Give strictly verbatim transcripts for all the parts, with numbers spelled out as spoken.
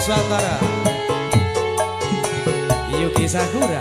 Nusantara Yuki Sakura.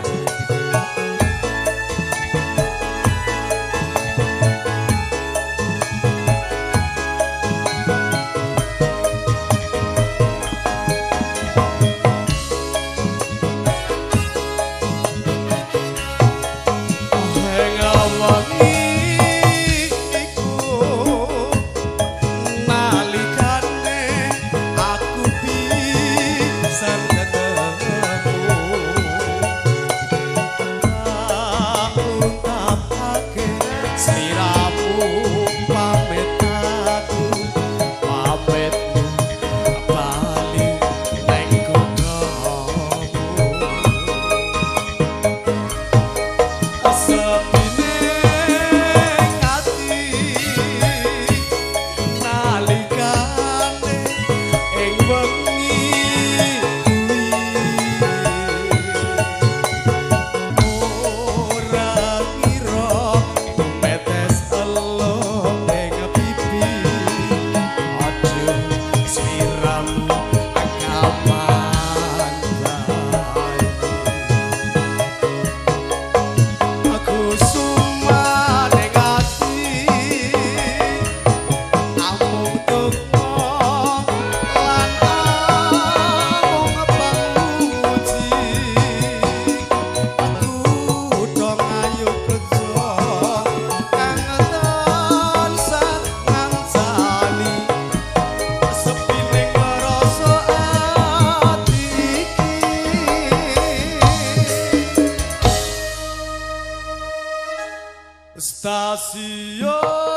Stasiun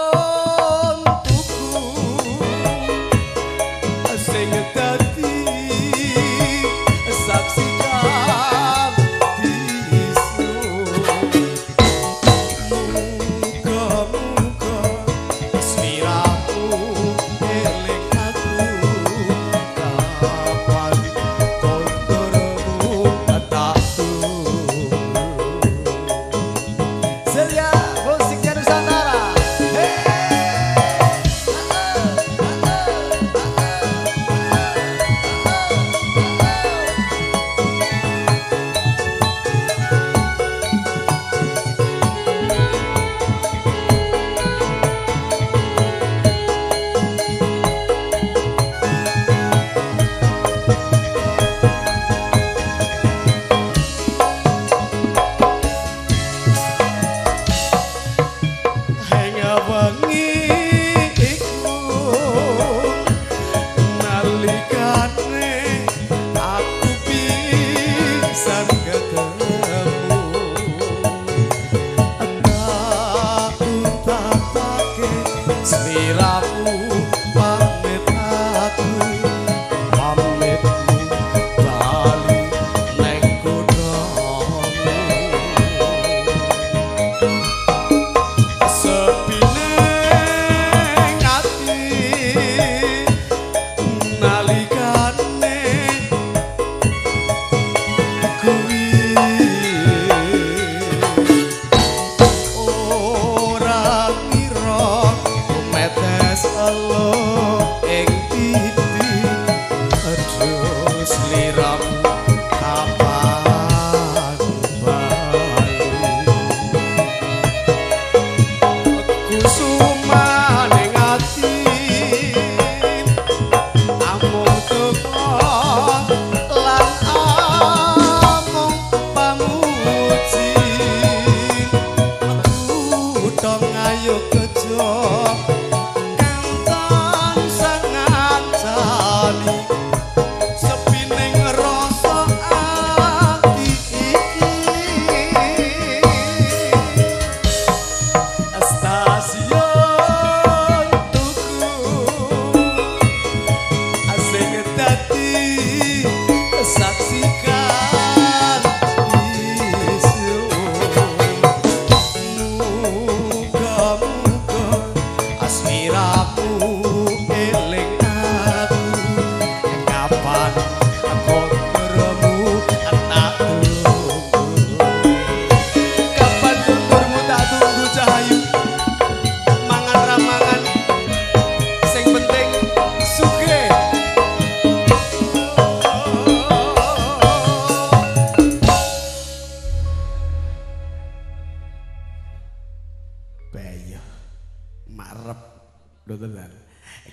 tuku sing dadi saksi bisu muga-muga sliramu eling aku kapan konturmu tak tuh. Selia musiknya Nusantara.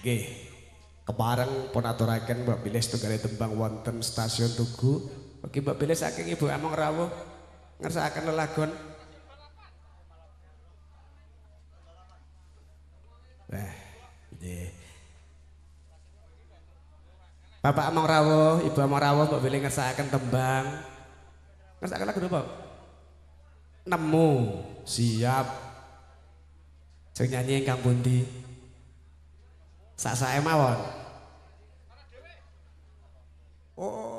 Nggih. Kebareng pun aturaken Mbak Bilis tunggale tembang wonten stasiun Tugu. Mugi Mbak Bilis saking Ibu Among rawuh ngersakaken lelagon. Wah, nggih. Bapak Among rawuh, Ibu Among rawuh Mbak Bilis ngersakaken tembang. Ngersakaken lagu napa? Nemu, siap. Sing nyanyi ingkang pundi? Sak-sake mawon. Oh,